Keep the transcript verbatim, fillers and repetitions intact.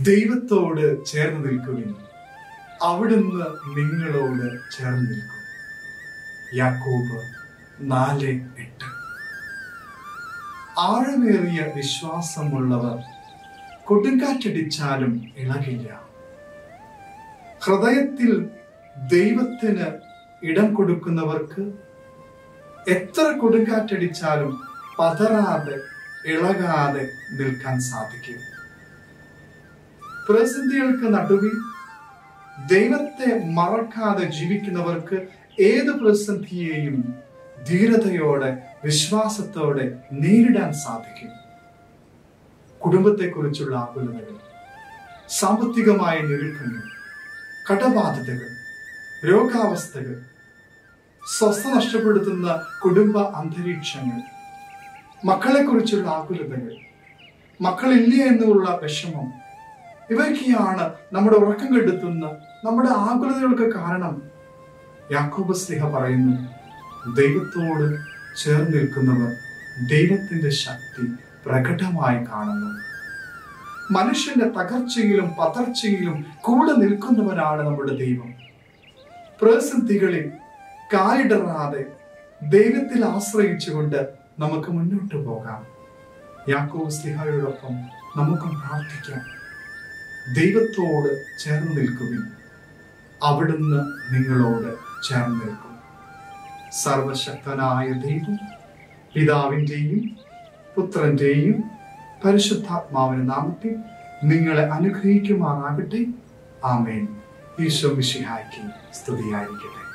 ദൈവത്തോട് ചേർന്ന് നിൽക്കുവിൻ, അവിടുന്ന് നിങ്ങളോട് ചേർന്ന് നിൽക്കും. യാക്കോബ് നാല് എട്ട്. ആഴമേറിയ വിശ്വാസമുള്ളവർ കൊടുങ്കാറ്റടിച്ചാലും ഇളകില്ല. ഹൃദയത്തിൽ ദൈവത്തിന് ഇടം കൊടുക്കുന്നവർക്ക് എത്ര കൊടുങ്കാറ്റടിച്ചാലും പതറാതെ ഇളകാതെ നിൽക്കാൻ സാധിക്കും. പ്രതിസന്ധികൾക്ക് നടുവിൽ ദൈവത്തെ മറക്കാതെ ജീവിക്കുന്നവർക്ക് ഏത് പ്രതിസന്ധിയെയും ധീരതയോടെ വിശ്വാസത്തോടെ നേരിടാൻ സാധിക്കും. കുടുംബത്തെക്കുറിച്ചുള്ള ആകുലതകൾ, സാമ്പത്തികമായ ഞെരുക്കങ്ങൾ, കടബാധ്യതകൾ, രോഗാവസ്ഥകൾ, സ്വസ്ഥ നഷ്ടപ്പെടുത്തുന്ന കുടുംബ അന്തരീക്ഷങ്ങൾ, മക്കളെക്കുറിച്ചുള്ള ആകുലതകൾ, മക്കളില്ല എന്നുള്ള വിഷമം, ഇവയൊക്കെയാണ് നമ്മുടെ ഉറക്കം കെടുത്തുന്ന നമ്മുടെ ആകുലതകൾക്ക് കാരണം. യാക്കോബ് സ്ലീഹ പറയുന്നു, ദൈവത്തോട് ചേർന്ന് നിൽക്കുന്നവർ ദൈവത്തിന്റെ ശക്തി പ്രകടമായി കാണുന്നു. മനുഷ്യന്റെ തകർച്ചയിലും പതർച്ചയിലും കൂടെ നിൽക്കുന്നവനാണ് നമ്മുടെ ദൈവം. പ്രതിസന്ധികളിൽ കാലിടറാതെ ദൈവത്തിൽ ആശ്രയിച്ചുകൊണ്ട് നമുക്ക് മുന്നോട്ട് പോകാം. യാക്കോബ് സ്ലീഹയോടൊപ്പം നമുക്കും പ്രാർത്ഥിക്കാം. ദൈവത്തോട് ചേർന്ന് നിൽക്കുവിൻ, അവിടുന്ന് നിങ്ങളോട് ചേർന്ന് നിൽക്കും. സർവശക്തനായ ദൈവം പിതാവിൻ്റെയും പുത്രന്റെയും പരിശുദ്ധാത്മാവിന്റെ നാമത്തിൽ നിങ്ങളെ അനുഗ്രഹിക്കുമാറാകട്ടെ. ആമേൻ. ഈശോ മിശിഹായ്ക്ക് സ്തുതിയായിരിക്കട്ടെ.